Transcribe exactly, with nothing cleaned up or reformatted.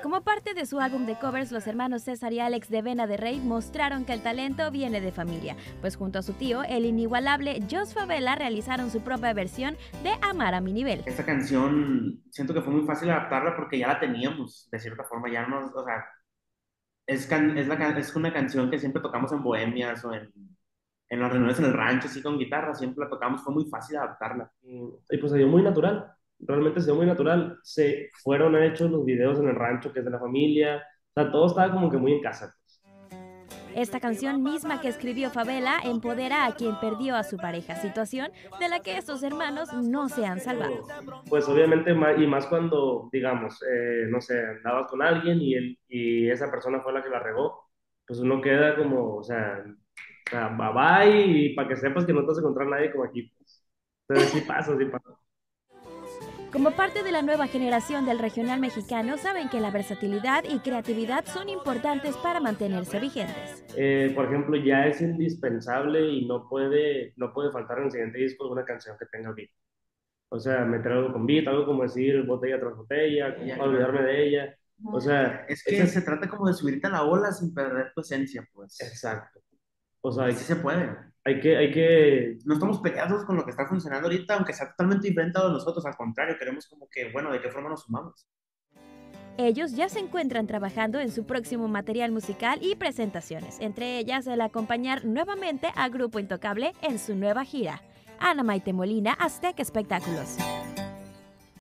Como parte de su álbum de covers, los hermanos César y Alex de Vena de Rey mostraron que el talento viene de familia, pues junto a su tío, el inigualable Jos Favela, realizaron su propia versión de Amar a mi nivel. Esta canción siento que fue muy fácil adaptarla porque ya la teníamos, de cierta forma, ya nos, o sea, es, can- es, la, can- es una canción que siempre tocamos en bohemias o en, en las reuniones en el rancho, así con guitarra, siempre la tocamos, fue muy fácil adaptarla. Y, y pues se dio muy natural, realmente se dio muy natural. Se fueron hechos los videos en el rancho que es de la familia, o sea, todo estaba como que muy en casa. Esta canción misma que escribió Favela empodera a quien perdió a su pareja, situación de la que estos hermanos no se han salvado. Pues obviamente, ma- y más cuando, digamos, eh, no sé, andabas con alguien y, él, y esa persona fue la que la regó, pues uno queda como, o sea, o sea, bye bye, y para que sepas que no te vas a encontrar nadie como aquí, pues. Entonces sí pasa, sí pasa. Como parte de la nueva generación del regional mexicano, saben que la versatilidad y creatividad son importantes para mantenerse vigentes. Eh, por ejemplo, ya es indispensable y no puede, no puede faltar en el siguiente disco una canción que tenga beat. O sea, meter algo con beat, algo como decir botella tras botella, Ya, olvidarme de ella. O sea, es ese que se es trata como de subirte a la ola sin perder tu esencia, pues. exacto. O sea, Y hay, sí se puede. hay que, hay que, No estamos peleados con lo que está funcionando ahorita, aunque sea totalmente diferente a nosotros, al contrario, queremos como que, bueno, ¿de qué forma nos sumamos? Ellos ya se encuentran trabajando en su próximo material musical y presentaciones, entre ellas el acompañar nuevamente a Grupo Intocable en su nueva gira. Ana Maite Molina, Azteca Espectáculos.